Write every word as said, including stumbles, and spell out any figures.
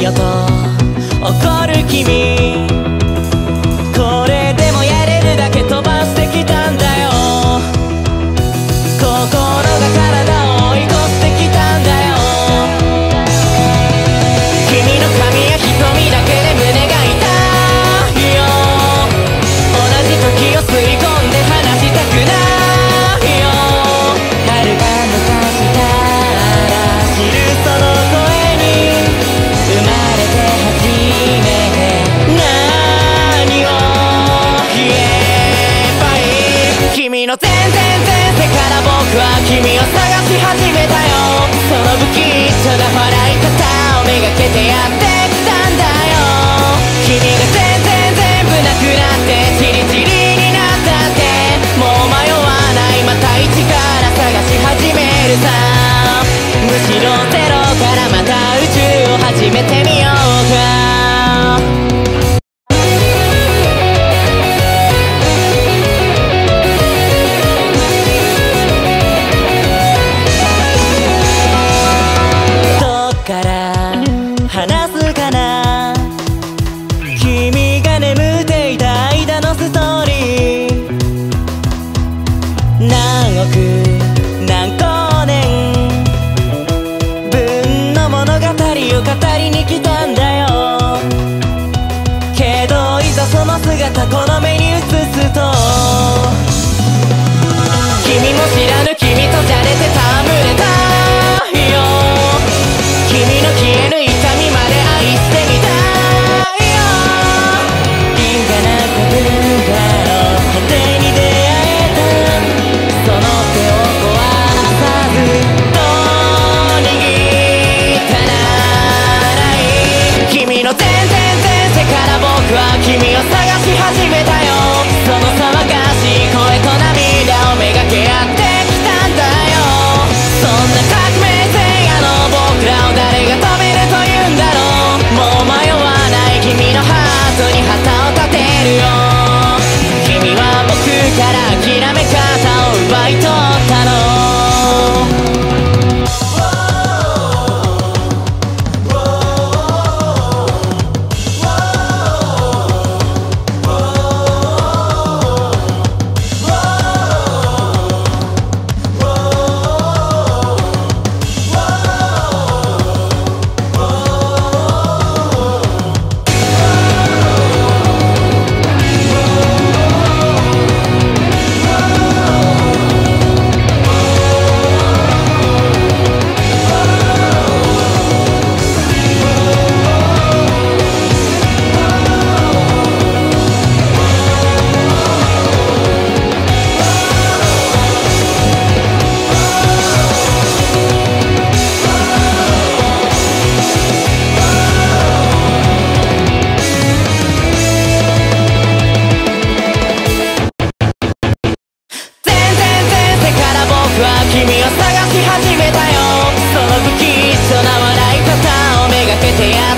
よと怒る君、これでもやれるだけ飛ばしてきたんだよ。心が体を追い越してきたんだよ。君の髪や瞳だけで胸が痛いよ。同じ時を吸い込んで離したくないよ。遥か昔から知るその声に生まれて初めて何を言えばいい。君の全然前世から僕は君を探し始めたよ。その不吉祥な笑い方をめがけてやってきたんだよ。君が全然全部なくなってチリチリになったって、もう迷わない、また一から探し始めるさ。むしろゼロからまた宇宙を始めてみようか。どっから話すかな、君が眠っていた間のストーリー。何億何光年分の物語を語りに来たんだよ。けどいざその姿この目に映すと、君も知らぬ君とじゃれて戯れたよ。君の消えぬ痛みまで愛してみたいよ。銀河なく文化の果てに出会えた、その手を壊さずと握ったならいい。君の全然前世から僕は君を探し始めたよ。その騒がしい声と涙をめがけやってきたんだよ。そんな革命前夜の僕らを誰が止めるというんだろう。もう迷わない君のハートに旗を立てるよ。君は僕から諦め方を奪い取ったの。君を探し始めたよ。その不吉祥な笑い方をめがけてやって